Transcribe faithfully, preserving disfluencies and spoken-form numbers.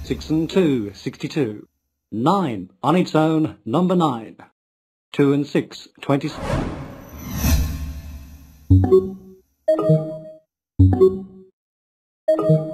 Six and two, sixty-two. Nine, on its own, number nine. Two and six, twenty-seven. Thank you.